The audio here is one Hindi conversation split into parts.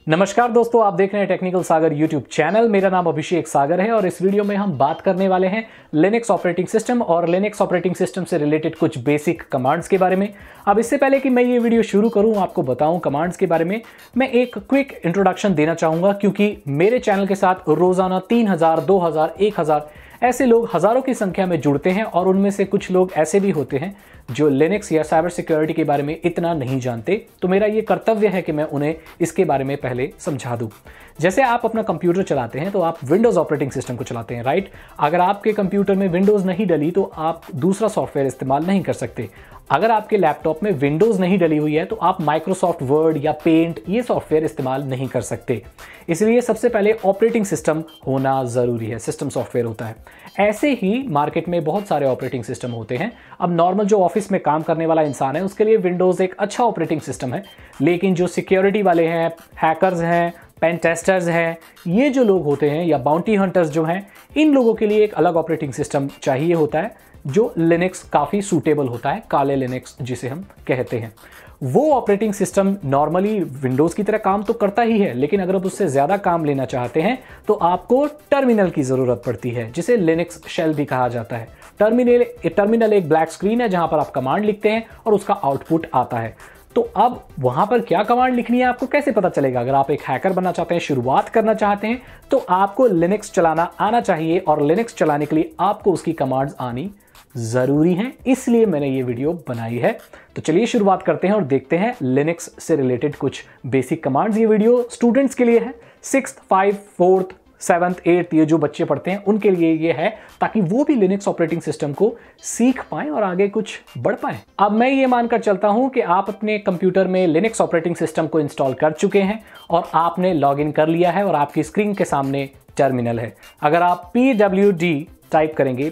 नमस्कार दोस्तों, आप देख रहे हैं टेक्निकल सागर यूट्यूब चैनल। मेरा नाम अभिषेक सागर है और इस वीडियो में हम बात करने वाले हैं लिनक्स ऑपरेटिंग सिस्टम और लिनक्स ऑपरेटिंग सिस्टम से रिलेटेड कुछ बेसिक कमांड्स के बारे में। अब इससे पहले कि मैं ये वीडियो शुरू करूं, आपको बताऊं कमांड्स के बारे में, मैं एक क्विक इंट्रोडक्शन देना चाहूँगा क्योंकि मेरे चैनल के साथ रोज़ाना 3000, 2000, 1000 ऐसे लोग हज़ारों की संख्या में जुड़ते हैं और उनमें से कुछ लोग ऐसे भी होते हैं जो लिनक्स या साइबर सिक्योरिटी के बारे में इतना नहीं जानते। तो मेरा ये कर्तव्य है कि मैं उन्हें इसके बारे में पहले समझा दूं। जैसे आप अपना कंप्यूटर चलाते हैं तो आप विंडोज़ ऑपरेटिंग सिस्टम को चलाते हैं, राइट। अगर आपके कंप्यूटर में विंडोज़ नहीं डली तो आप दूसरा सॉफ्टवेयर इस्तेमाल नहीं कर सकते। अगर आपके लैपटॉप में विंडोज़ नहीं डली हुई है तो आप माइक्रोसॉफ्ट वर्ड या पेंट ये सॉफ्टवेयर इस्तेमाल नहीं कर सकते। इसलिए सबसे पहले ऑपरेटिंग सिस्टम होना ज़रूरी है, सिस्टम सॉफ्टवेयर होता है। ऐसे ही मार्केट में बहुत सारे ऑपरेटिंग सिस्टम होते हैं। अब नॉर्मल जो ऑफिस में काम करने वाला इंसान है उसके लिए विंडोज़ एक अच्छा ऑपरेटिंग सिस्टम है, लेकिन जो सिक्योरिटी वाले हैं, हैकर्स हैं, पेन टेस्टर्स हैं, ये जो लोग होते हैं या बाउंटी हंटर्स जो हैं, इन लोगों के लिए एक अलग ऑपरेटिंग सिस्टम चाहिए होता है जो लिनक्स काफ़ी सूटेबल होता है, काले लिनक्स जिसे हम कहते हैं। वो ऑपरेटिंग सिस्टम नॉर्मली विंडोज़ की तरह काम तो करता ही है, लेकिन अगर आप उससे ज़्यादा काम लेना चाहते हैं तो आपको टर्मिनल की ज़रूरत पड़ती है, जिसे लिनक्स शेल भी कहा जाता है। टर्मिनल एक ब्लैक स्क्रीन है जहां पर आप कमांड लिखते हैं और उसका आउटपुट आता है। तो अब वहां पर क्या कमांड लिखनी है आपको कैसे पता चलेगा? अगर आप एक हैकर बनना चाहते हैं, शुरुआत करना चाहते हैं, तो आपको लिनक्स चलाना आना चाहिए और लिनक्स चलाने के लिए आपको उसकी कमांड्स आनी जरूरी है। इसलिए मैंने ये वीडियो बनाई है। तो चलिए शुरुआत करते हैं और देखते हैं लिनक्स से रिलेटेड कुछ बेसिक कमांड्स। ये वीडियो स्टूडेंट्स के लिए है, 6th, 5th, 4th, 7th, 8th ये जो बच्चे पढ़ते हैं उनके लिए ये है, ताकि वो भी लिनक्स ऑपरेटिंग सिस्टम को सीख पाएं और आगे कुछ बढ़ पाएं। अब मैं ये मानकर चलता हूं कि आप अपने कंप्यूटर में लिनक्स ऑपरेटिंग सिस्टम को इंस्टॉल कर चुके हैं और आपने लॉगिन कर लिया है और आपकी स्क्रीन के सामने टर्मिनल है। अगर आप pwd टाइप करेंगे,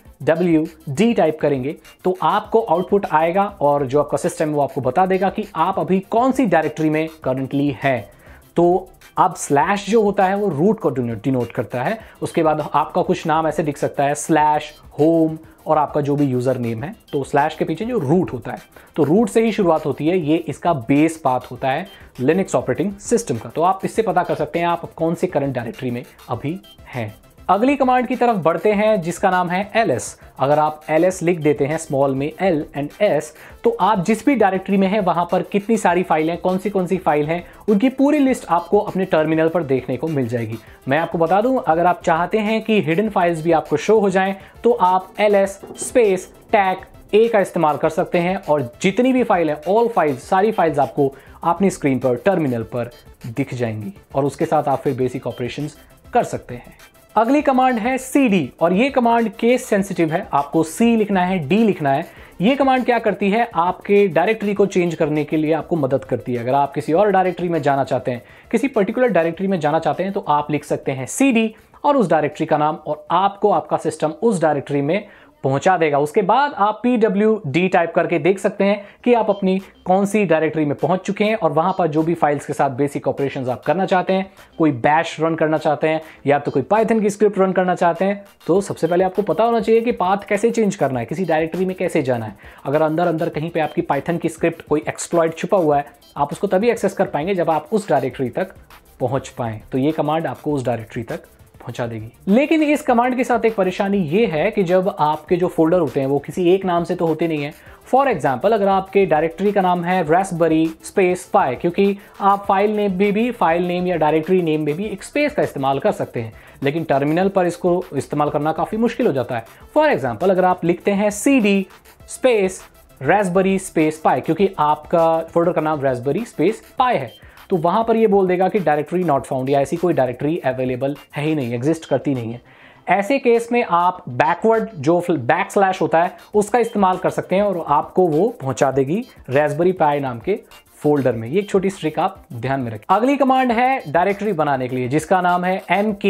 pwd टाइप करेंगे तो आपको आउटपुट आएगा और जो आपका सिस्टम है वो आपको बता देगा कि आप अभी कौन सी डायरेक्टरी में करंटली हैं। तो अब स्लैश जो होता है वो रूट को डिनोट करता है। उसके बाद आपका कुछ नाम ऐसे दिख सकता है, स्लैश होम और आपका जो भी यूज़र नेम है। तो स्लैश के पीछे जो रूट होता है, तो रूट से ही शुरुआत होती है। ये इसका बेस पाथ होता है लिनक्स ऑपरेटिंग सिस्टम का। तो आप इससे पता कर सकते हैं आप कौन सी करंट डायरेक्टरी में अभी हैं। अगली कमांड की तरफ बढ़ते हैं जिसका नाम है ls। अगर आप ls लिख देते हैं स्मॉल में l एंड s, तो आप जिस भी डायरेक्टरी में हैं वहां पर कितनी सारी फाइलें, कौन सी फाइल हैं, उनकी पूरी लिस्ट आपको अपने टर्मिनल पर देखने को मिल जाएगी। मैं आपको बता दूं, अगर आप चाहते हैं कि हिडन फाइल्स भी आपको शो हो जाएं तो आप ls स्पेस टैग a का इस्तेमाल कर सकते हैं और जितनी भी फाइल है, ऑल फाइल्स, सारी फाइल्स आपको अपनी स्क्रीन पर, टर्मिनल पर दिख जाएंगी और उसके साथ आप फिर बेसिक ऑपरेशंस कर सकते हैं। अगली कमांड है cd और ये कमांड केस सेंसिटिव है। आपको c लिखना है, d लिखना है। ये कमांड क्या करती है, आपके डायरेक्टरी को चेंज करने के लिए आपको मदद करती है। अगर आप किसी और डायरेक्टरी में जाना चाहते हैं, किसी पर्टिकुलर डायरेक्टरी में जाना चाहते हैं, तो आप लिख सकते हैं cd और उस डायरेक्टरी का नाम और आपको आपका सिस्टम उस डायरेक्टरी में पहुंचा देगा। उसके बाद आप pwd टाइप करके देख सकते हैं कि आप अपनी कौन सी डायरेक्टरी में पहुंच चुके हैं और वहां पर जो भी फाइल्स के साथ बेसिक ऑपरेशंस आप करना चाहते हैं, कोई बैश रन करना चाहते हैं या तो कोई पाइथन की स्क्रिप्ट रन करना चाहते हैं, तो सबसे पहले आपको पता होना चाहिए कि पाथ कैसे चेंज करना है, किसी डायरेक्टरी में कैसे जाना है। अगर अंदर कहीं पर आपकी पाइथन की स्क्रिप्ट, कोई एक्सप्लॉइट छुपा हुआ है, आप उसको तभी एक्सेस कर पाएंगे जब आप उस डायरेक्टरी तक पहुंच पाएं। तो ये कमांड आपको उस डायरेक्टरी तक पहुंचा देगी। लेकिन इस कमांड के साथ एक परेशानी ये है कि जब आपके जो फोल्डर होते हैं वो किसी एक नाम से तो होते नहीं है। फॉर एग्जाम्पल, अगर आपके डायरेक्टरी का नाम है raspberry स्पेस पाई, क्योंकि आप फाइल नेम में भी, फाइल नेम या डायरेक्टरी नेम में भी एक स्पेस का इस्तेमाल कर सकते हैं, लेकिन टर्मिनल पर इसको इस्तेमाल करना काफ़ी मुश्किल हो जाता है। फॉर एग्जाम्पल, अगर आप लिखते हैं cd space raspberry space pi, क्योंकि आपका फोल्डर का नाम raspberry स्पेस पाई है, तो वहां पर ये बोल देगा कि डायरेक्टरी नॉट फाउंड या ऐसी कोई डायरेक्टरी अवेलेबल है ही नहीं, एग्जिस्ट करती नहीं है। ऐसे केस में आप बैकवर्ड जो बैक स्लैश होता है उसका इस्तेमाल कर सकते हैं और आपको वो पहुंचा देगी raspberry पाई नाम के फोल्डर में। ये एक छोटी ट्रिक आप ध्यान में रखें। अगली कमांड है डायरेक्टरी बनाने के लिए जिसका नाम है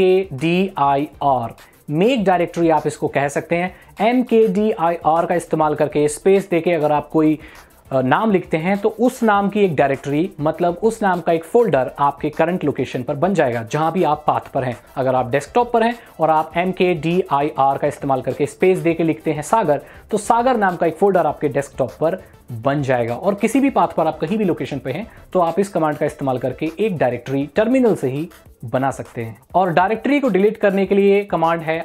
mkdir। मेक डायरेक्टरी आप इसको कह सकते हैं। mkdir का इस्तेमाल करके, स्पेस देके, अगर आप कोई नाम लिखते हैं तो उस नाम की एक डायरेक्टरी, मतलब उस नाम का एक फोल्डर आपके करंट लोकेशन पर बन जाएगा जहां भी आप पाथ पर हैं। अगर आप डेस्कटॉप पर हैं और आप MKDIR का इस्तेमाल करके स्पेस दे के लिखते हैं सागर, तो सागर नाम का एक फोल्डर आपके डेस्कटॉप पर बन जाएगा। और किसी भी पाथ पर आप कहीं भी लोकेशन पे हैं तो आप इस कमांड का इस्तेमाल करके एक डायरेक्टरी टर्मिनल से ही बना सकते हैं। और डायरेक्टरी को डिलीट करने के लिए कमांड है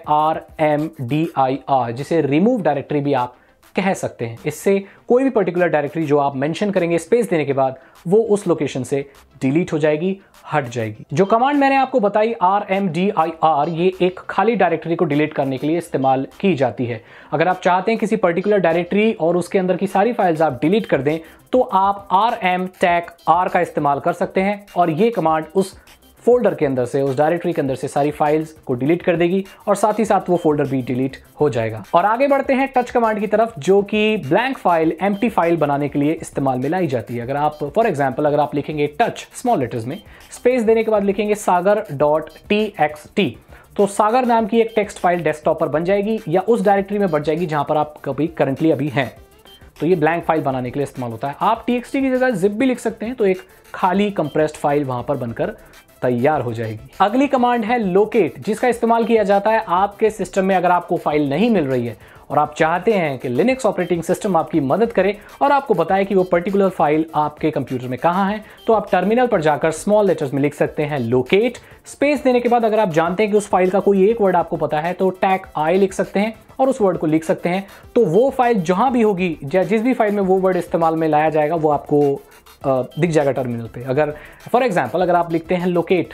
RMDIR, जिसे रिमूव डायरेक्टरी भी आप कह सकते हैं। इससे कोई भी पर्टिकुलर डायरेक्टरी जो आप मेंशन करेंगे स्पेस देने के बाद, वो उस लोकेशन से डिलीट हो जाएगी, हट जाएगी। जो कमांड मैंने आपको बताई RMDIR, ये एक खाली डायरेक्टरी को डिलीट करने के लिए इस्तेमाल की जाती है। अगर आप चाहते हैं किसी पर्टिकुलर डायरेक्टरी और उसके अंदर की सारी फाइल्स आप डिलीट कर दें, तो आप RM-R का इस्तेमाल कर सकते हैं और ये कमांड उस फोल्डर के अंदर से, उस डायरेक्टरी के अंदर से सारी फाइल्स को डिलीट कर देगी और साथ ही साथ वो फोल्डर भी डिलीट हो जाएगा। और आगे बढ़ते हैं टच कमांड की तरफ, जो कि ब्लैंक फाइल, एम्प्टी फाइल बनाने के लिए इस्तेमाल में लाई जाती है। अगर आप फॉर एग्जांपल अगर आप लिखेंगे टच स्मॉल लेटर्स में, स्पेस देने के बाद लिखेंगे sagar.txt, तो सागर नाम की एक टेक्स्ट फाइल डेस्कटॉप पर बन जाएगी या उस डायरेक्टरी में बढ़ जाएगी जहां पर आप कभी करंटली अभी हैं। तो ये ब्लैंक फाइल बनाने के लिए इस्तेमाल होता है। आप txt की जगह zip भी लिख सकते हैं, तो एक खाली कंप्रेस्ड फाइल वहां पर बनकर तैयार हो जाएगी। अगली कमांड है लोकेट, जिसका इस्तेमाल किया जाता है आपके सिस्टम में अगर आपको फाइल नहीं मिल रही है और आप चाहते हैं कि लिनक्स ऑपरेटिंग सिस्टम आपकी मदद करे और आपको बताए कि वो पर्टिकुलर फाइल आपके कंप्यूटर में कहां है, तो आप टर्मिनल पर जाकर स्मॉल लेटर्स में लिख सकते हैं लोकेट, स्पेस देने के बाद अगर आप जानते हैं कि उस फाइल का कोई एक वर्ड आपको पता है तो -i लिख सकते हैं और उस वर्ड को लिख सकते हैं। तो वो फाइल जहां भी होगी या जिस भी फाइल में वो वर्ड इस्तेमाल में लाया जाएगा, वो आपको दिख जाएगा टर्मिनल पे। अगर फॉर एग्जांपल अगर आप लिखते हैं लोकेट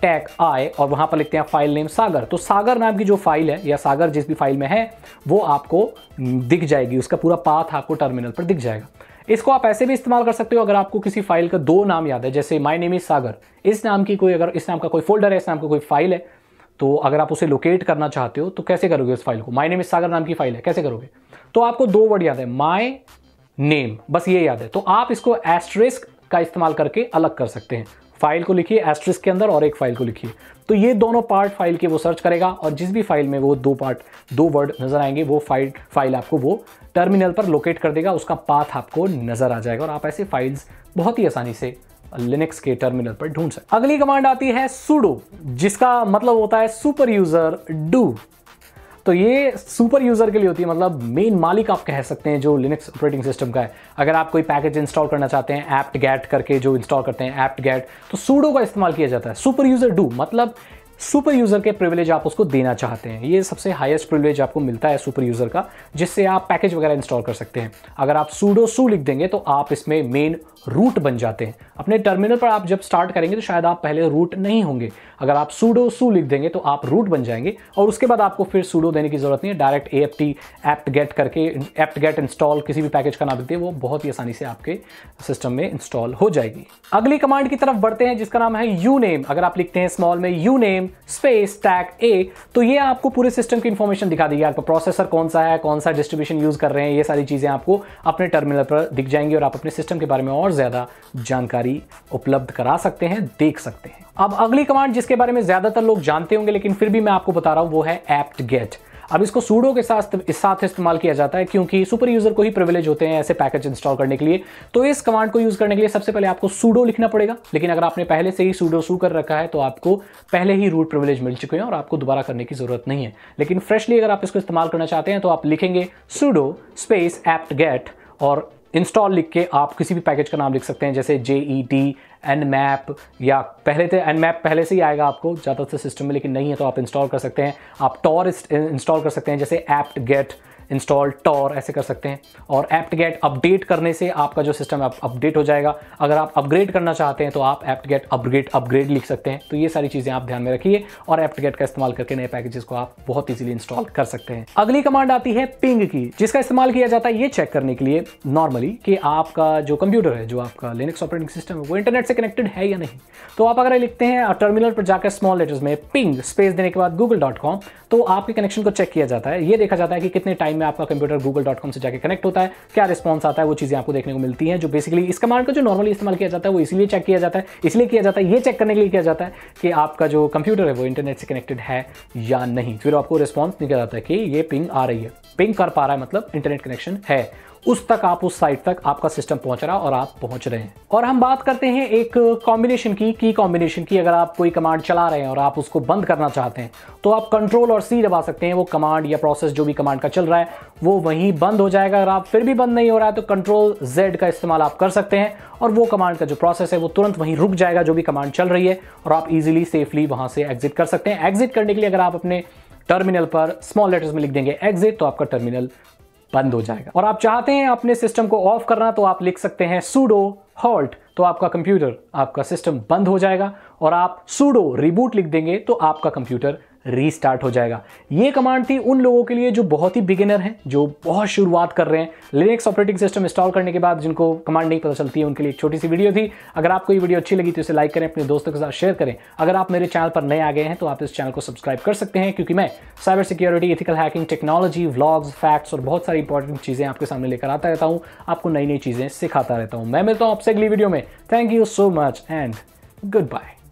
-i और वहां पर लिखते हैं फाइल नेम सागर, तो सागर नाम की जो फाइल है या सागर जिस भी फाइल में है वो आपको दिख जाएगी, उसका पूरा पाथ आपको टर्मिनल पर दिख जाएगा। इसको आप ऐसे भी इस्तेमाल कर सकते हो अगर आपको किसी फाइल का दो नाम याद है, जैसे माय नेम इज सागर, इस नाम की कोई, अगर इस नाम का कोई फोल्डर है, इस नाम का कोई फाइल है, तो अगर आप उसे लोकेट करना चाहते हो तो कैसे करोगे उस फाइल को? माय नेम इज सागर नाम की फाइल है, कैसे करोगे? तो आपको दो वर्ड याद है, माय नेम, बस ये याद है, तो आप इसको एस्टरिस्क का इस्तेमाल करके अलग कर सकते हैं। फाइल को लिखिए एस्टरिस्क के अंदर और एक फाइल को लिखिए, तो ये दोनों पार्ट फाइल के वो सर्च करेगा और जिस भी फाइल में वो दो वर्ड नजर आएंगे वो फाइल आपको वो टर्मिनल पर लोकेट कर देगा, उसका पाथ आपको नजर आ जाएगा और आप ऐसे फाइल्स बहुत ही आसानी से लिनक्स के टर्मिनल पर ढूंढ सकते। अगली कमांड आती है sudo, जिसका मतलब होता है सुपर यूजर डू। तो ये सुपर यूजर के लिए होती है, मतलब मेन मालिक आप कह सकते हैं जो लिनक्स ऑपरेटिंग सिस्टम का है। अगर आप कोई पैकेज इंस्टॉल करना चाहते हैं apt-get करके जो इंस्टॉल करते हैं apt-get, तो sudo का इस्तेमाल किया जाता है। सुपर यूजर डू मतलब सुपर यूजर के प्रिविलेज आप उसको देना चाहते हैं, ये सबसे हाईएस्ट प्रिविलेज आपको मिलता है सुपर यूजर का, जिससे आप पैकेज वगैरह इंस्टॉल कर सकते हैं। अगर आप sudo su लिख देंगे तो आप इसमें मेन रूट बन जाते हैं। अपने टर्मिनल पर आप जब स्टार्ट करेंगे तो शायद आप पहले रूट नहीं होंगे, अगर आप sudo su लिख देंगे तो आप रूट बन जाएंगे और उसके बाद आपको फिर sudo देने की जरूरत नहीं है। डायरेक्ट apt-get करके apt-get इंस्टॉल किसी भी पैकेज का नाम लिखते हैं, वो बहुत ही आसानी से आपके सिस्टम में इंस्टॉल हो जाएगी। अगली कमांड की तरफ बढ़ते हैं जिसका नाम है uname। अगर आप लिखते हैं स्मॉल में uname स्पेस -a, तो ये आपको पूरे सिस्टम की इंफॉर्मेशन दिखा देगी। आपका प्रोसेसर कौन सा है, कौन सा डिस्ट्रीब्यूशन यूज कर रहे हैं, ये सारी चीजें आपको अपने टर्मिनल पर दिख जाएंगी और आप अपने सिस्टम के बारे में और ज्यादा जानकारी उपलब्ध करा सकते हैं, देख सकते हैं। अब अगली कमांड जिसके बारे में ज्यादातर लोग जानते होंगे लेकिन फिर भी मैं आपको बता रहा हूं, वो है apt-get। अब इसको sudo के साथ इस्तेमाल किया जाता है क्योंकि सुपर यूजर को ही प्रिविलेज होते हैं ऐसे पैकेज इंस्टॉल करने के लिए। तो इस कमांड को यूज करने के लिए सबसे पहले आपको sudo लिखना पड़ेगा, लेकिन अगर आपने पहले से ही sudo su कर रखा है तो आपको पहले ही रूट प्रिविलेज मिल चुके हैं और आपको दोबारा करने की जरूरत नहीं है। लेकिन फ्रेशली अगर आप इसको इस्तेमाल करना चाहते हैं तो आप लिखेंगे sudo स्पेस apt-get और इंस्टॉल लिख के आप किसी भी पैकेज का नाम लिख सकते हैं, जैसे JET, nmap, या पहले तो nmap पहले से ही आएगा आपको ज़्यादातर सिस्टम में, लेकिन नहीं है तो आप इंस्टॉल कर सकते हैं। आप tor इंस्टॉल कर सकते हैं, जैसे apt-get इंस्टॉल tor ऐसे कर सकते हैं। और apt-get अपडेट करने से आपका जो सिस्टम है अपडेट हो जाएगा। अगर आप अपग्रेड करना चाहते हैं तो आप apt-get अपग्रेड लिख सकते हैं। तो ये सारी चीज़ें आप ध्यान में रखिए और apt-get का इस्तेमाल करके नए पैकेजेस को आप बहुत ईजिली इंस्टॉल कर सकते हैं। अगली कमांड आती है पिंग की, जिसका इस्तेमाल किया जाता है ये चेक करने के लिए नॉर्मली कि आपका जो कंप्यूटर है, जो आपका लिनक्स ऑपरेटिंग सिस्टम है, वो इंटरनेट से कनेक्टेड है या नहीं। तो आप अगर लिखते हैं टर्मिनल पर जाकर स्मॉल लेटर्स में पिंग स्पेस देने के बाद google.com, तो आपके कनेक्शन को चेक किया जाता है। ये देखा जाता है कि कितने टाइम में आपका कंप्यूटर google.com से जाके कनेक्ट होता है, क्या रिस्पॉन्स आता है, वो चीज़ें आपको देखने को मिलती हैं। जो बेसिकली इस कमांड को जो नॉर्मली इस्तेमाल किया जाता है वो इसलिए चेक किया जाता है, ये चेक करने के लिए किया जाता है कि आपका जो कंप्यूटर है वो इंटरनेट से कनेक्टेड है या नहीं। फिर आपको रिस्पॉन्स निकल जाता है कि ये पिंग आ रही है, पिंग कर पा रहा है, मतलब इंटरनेट कनेक्शन है। उस तक आप उस साइट तक आपका सिस्टम पहुंच रहा है और आप पहुंच रहे हैं। और हम बात करते हैं एक कॉम्बिनेशन की कॉम्बिनेशन की। अगर आप कोई कमांड चला रहे हैं और आप उसको बंद करना चाहते हैं तो आप कंट्रोल और सी दबा सकते हैं। वो कमांड या प्रोसेस जो भी कमांड का चल रहा है वो वहीं बंद हो जाएगा। अगर आप फिर भी बंद नहीं हो रहा है तो कंट्रोल Z का इस्तेमाल आप कर सकते हैं और वो कमांड का जो प्रोसेस है वो तुरंत वहीं रुक जाएगा जो भी कमांड चल रही है, और आप इजीली सेफली वहां से एग्जिट कर सकते हैं। एग्जिट करने के लिए अगर आप अपने टर्मिनल पर स्मॉल लेटर्स में लिख देंगे एग्जिट तो आपका टर्मिनल बंद हो जाएगा। और आप चाहते हैं अपने सिस्टम को ऑफ करना तो आप लिख सकते हैं sudo halt, तो आपका कंप्यूटर, आपका सिस्टम बंद हो जाएगा। और आप sudo reboot लिख देंगे तो आपका कंप्यूटर रीस्टार्ट हो जाएगा। ये कमांड थी उन लोगों के लिए जो बहुत ही बिगिनर हैं, जो बहुत शुरुआत कर रहे हैं लिनक्स ऑपरेटिंग सिस्टम इंस्टॉल करने के बाद, जिनको कमांड नहीं पता चलती है, उनके लिए एक छोटी सी वीडियो थी। अगर आपको ये वीडियो अच्छी लगी तो इसे लाइक करें, अपने दोस्तों के साथ शेयर करें। अगर आप मेरे चैनल पर नए आ गए हैं तो आप इस चैनल को सब्सक्राइब कर सकते हैं, क्योंकि मैं cyber security, ethical hacking, technology, vlogs, facts और बहुत सारी इंपॉर्टेंट चीजें आपके सामने लेकर आता रहता हूँ, आपको नई नई चीजें सिखाता रहता हूँ। मैं मिलता हूँ आपसे अगली वीडियो में। Thank you so much and good bye.